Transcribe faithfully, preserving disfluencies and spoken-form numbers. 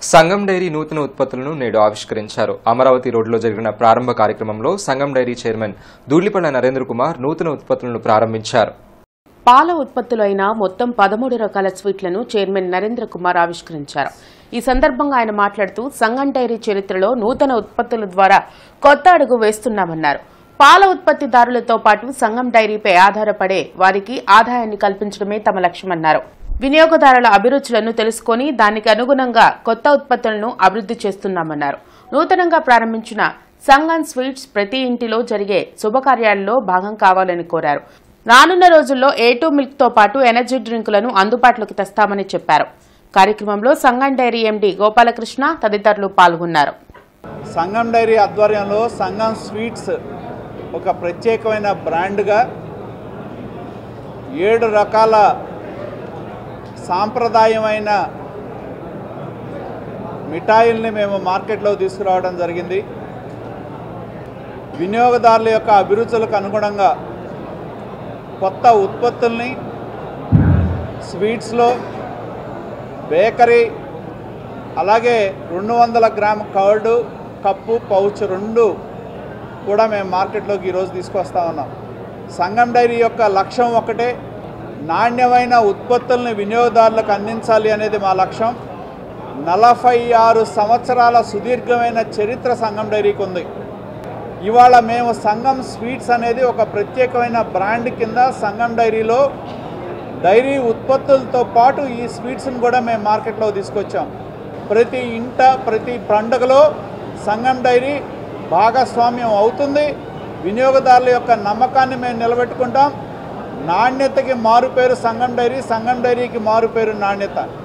సంగం dairy నూతన ఉత్పత్తులను నేడు ఆవిష్కరించారు. అమరావతి రోడ్లో జరిగిన ప్రారంభ కార్యక్రమంలో సంగం డైరీ చైర్మన్ దూళ్లిపళ్ల నరేంద్ర కుమార్ నూతన ఉత్పత్తులను ప్రారంభించారు. పాల ఉత్పత్తులు అయిన మొత్తం పదమూడు రకాల స్వీట్లను చైర్మన్ నరేంద్ర కుమార్ ఆవిష్కరించారు. ఈ సందర్భంగా ఆయన మాట్లాడుతూ సంగం డైరీ చరిత్రలో నూతన ఉత్పత్తుల ద్వారా కొత్త అడుగు వేస్తున్నామన్నారు. పాల ఉత్పత్తిదారులతో పాటు సంగం డైరీపై ఆధారపడే వారికి ఆదాయాన్ని కల్పించడమే తమ లక్ష్యమన్నారు. వినియోగదారుల అభిరుచులను తెలుసుకుని దానికి అనుగుణంగా కొత్త ఉత్పత్తులను అభివృద్ధి చేస్తున్నామన్నారు. నూతనంగా ప్రారంభించిన సంగం స్వీట్స్ ప్రతి ఇంటిలో జరిగే శుభకార్యాలలో భాగం కావాలని కోరారు. రానున్న రోజుల్లో ఏ టూ మిల్క్ తో పాటు ఎనర్జీ డ్రింకులను అందుబాటులోకి తెస్తామని చెప్పారు. కార్యక్రమంలో సంగం డైరీ ఎండీ గోపాలకృష్ణ తదితరులు పాల్గొన్నారు. సంగం డైరీ ఆధ్వర్యంలో సంగం స్వీట్స్ ఒక ప్రత్యేకమైన బ్రాండ్గా ఏడు రకాల సాంప్రదాయమైన మిఠాయిల్ని మేము మార్కెట్లో తీసుకురావడం జరిగింది. వినియోగదారుల యొక్క అభిరుచులకు అనుగుణంగా కొత్త ఉత్పత్తుల్ని స్వీట్స్లో బేకరీ అలాగే రెండు వందల గ్రామ్ కర్డు కప్పు పౌచ్ రెండు కూడా మేము మార్కెట్లోకి ఈరోజు తీసుకొస్తా ఉన్నాం. సంగం డైరీ యొక్క లక్ష్యం ఒకటే, నాణ్యమైన ఉత్పత్తుల్ని వినియోగదారులకు అందించాలి అనేది మా లక్ష్యం. నలభై ఆరు సంవత్సరాల సుదీర్ఘమైన చరిత్ర సంగం డైరీకి ఉంది. ఇవాళ మేము సంగం స్వీట్స్ అనేది ఒక ప్రత్యేకమైన బ్రాండ్ కింద సంగం డైరీలో డైరీ ఉత్పత్తులతో పాటు ఈ స్వీట్స్ని కూడా మేము మార్కెట్లో తీసుకొచ్చాం. ప్రతి ఇంట ప్రతి పండుగలో సంగం డైరీ భాగస్వామ్యం అవుతుంది. వినియోగదారుల యొక్క నమ్మకాన్ని మేము నిలబెట్టుకుంటాం. నాణ్యతకి మారుపేరు సంగం డైరీ, సంగం డైరీకి మారుపేరు నాణ్యత.